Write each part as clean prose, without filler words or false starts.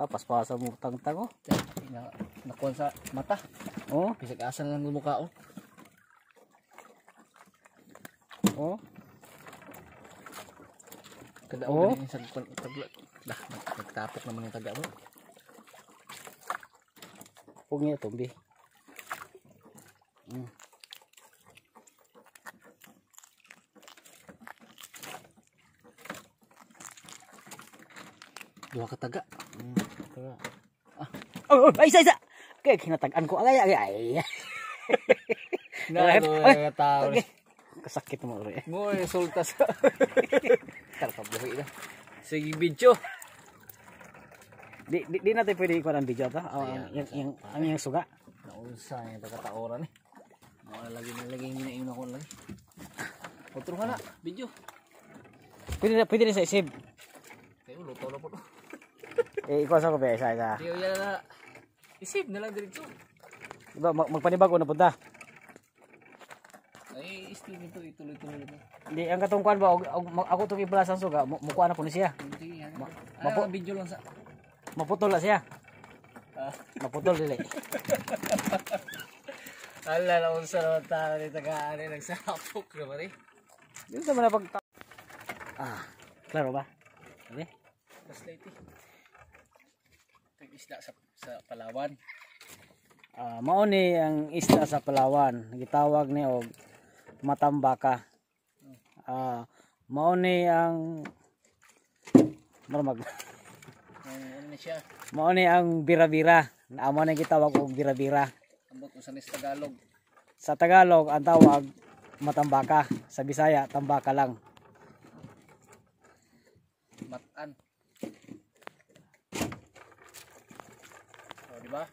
paspasan mo tangtang oh. Nakuha sa mata. Oh, Bisag asa lang ng mukha oh. oh. Kada Oh. din sa tagla. Dah, nagtapok naman yung taga mo. Huwag niya tumbi. Dua ka taga. Taga. Oh, ay isa. Kaya kinatagan ko ay. Na tao. Kasakit mo rin. Mo resulta sa. Tarkabuhi na. Sige video. Di natin pwede ikuha ng video to. Yung suga. Naunsa yung taga-taoran eh. Lagi ginain ako lagi. Otro ka na, video. Pwede na sa isip. Kayo, luto na po. Ikuha sa ko ba isa. Diyo yan na. Isip na lang diretso. Diba, magpanibago na punta. Ay, isip nito, ituloy-tuloy na. Hindi, ang katungkuan ba, ako itong ipalasang suga, mukha na po ni siya. Hindi yan. Video lang sa. Maputol na siya. Maputol dili. Ala na unsa naman tao ni taga-ani nagsapok naman eh. Dito sa mga pag klaro ba? Sabi? Mas late eh. Ito isda sa Palawan. Mao ni ang isda sa Palawan. Gitawag ni og matambaka. Mao ni ang marmag. Ano na siya? Mao ni ang bira-bira. Amo na gitawag og bira-bira. Ambot usan sa Tagalog. Sa Tagalog ang tawag matambaka. Sa Bisaya tambaka lang. Matan. Oh, di ba?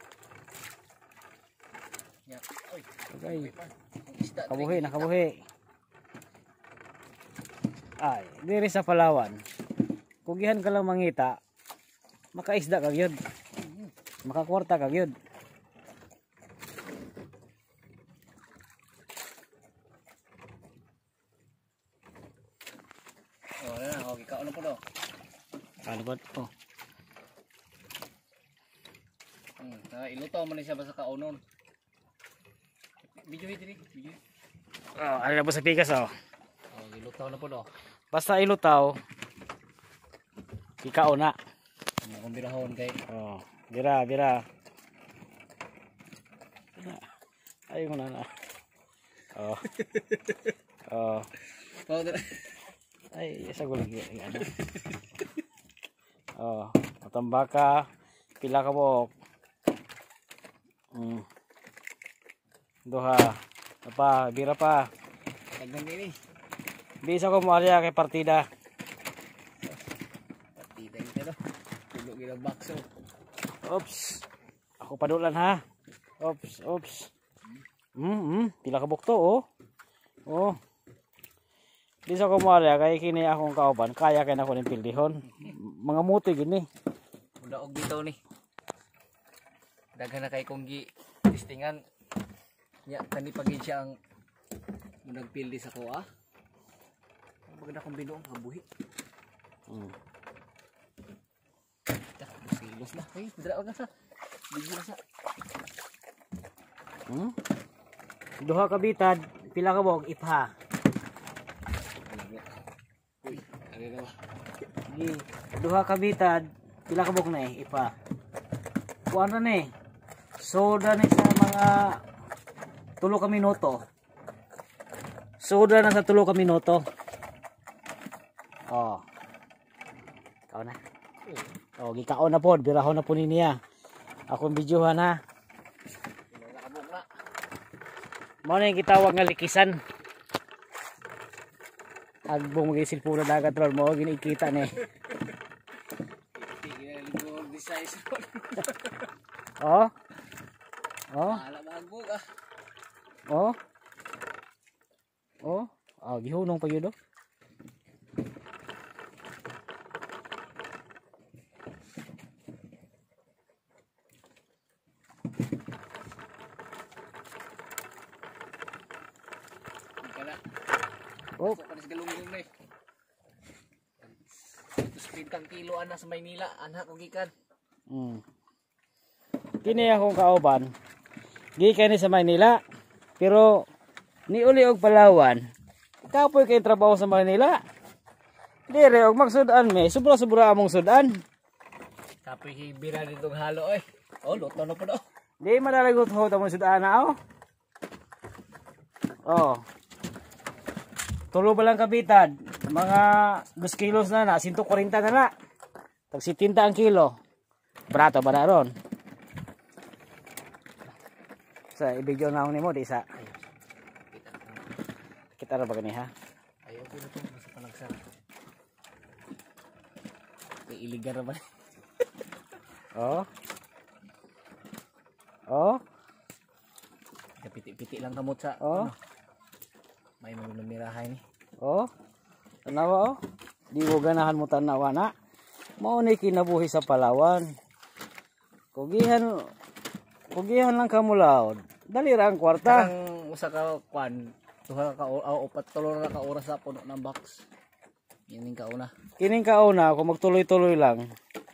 Yak. Oy. Okay. Isda. Kabuhi na kabuhi. Ay, diri sa Palawan. Kugihan ka lang mangita, makaisda kag yun. Makakwarta kag yun. Oh, na. Okay, kaon po do. Ano ba? Oh. Ilutaw man siya basta kaunon. Video diri, video. Oh, ano na po sa pikas oh. Oh, ilutaw na po do. Basta ilutaw, ikao na. Akong birahon kay. Oh, bira. Ay mo na. Oh. Oh. Ay, isa gulagi ano. Oh, matambaka, pila ka buok. Duha. Apa, bira pa. Daghan diri. Bisa ko mo ariya kay partida. Partida ito do. Tulo gila bakso. Oops. Ako padulan ha. Oops. Pila ka bukto oh. Oh. Bisa ko mo ariya kay kini akong kauban, kaya kay nako ning pildihon. Mga muti gini. Uda og bitaw ni. Daghan na kay kong testingan. Ya, kani pagin siya ang nagpildi sa kuha. Maganda kong binuong kabuhi. Silos na. Ay, dra na sa. Bigyan na sa. Duha ka bitad, pila ka buok ipha. Uy, ano na ba? Duha ka bitad, pila ka buok na ipha. Kuan na ni. Soda ni sa mga 3 ka minuto. Soda na sa 3 ka minuto. Oh. Kao na. Oh, gikaon na pod, birahon na po niya. Akong videohan ha. Nakabuk na. Mao na yung gitawag nga likisan. Agbong magisil puro dagat ron mo ginikita ni. Oh. Ala bago ah. Oh. Gihunong pa yun oh. Oh. Panis galunggong na eh. Ito 50 kilo ana sa Maynila, anak kong gikan. Kini akong kauban. Gikan ni sa Maynila. Pero niuli og Palawan. Kapoy kay trabaho sa Maynila. Dire og magsudan me, sobra-sobra among sudan. Kapoy hibira ditong halo eh. Oh, luto na po daw. Di madalagot ho among sudan na oh. Oh. Tulo ba lang kabitad? Mga 2 kilos na 140 na na. Tag 70 ang kilo. Brato ba na ron? Sa ibigyo na ako nimo di sa. Kita ra ba gani ha? Ayaw ko na ito sa panagsara. May iligan naman. Oh. Oh. Piti-piti lang kamot sa. Oh. Ano? May mamimirahay ni. Oh. Tanawa oh. Di mo ganahan mo tanawa na. Mao ni kinabuhi sa Palawan. Kugihan lang kamulaod. Dali ra ang kwarta. Karang usa ka kwan, tuha ka upat tulo na ka oras sa puno ng box. Yan yung kauna. Kining kauna kung magtuloy-tuloy lang.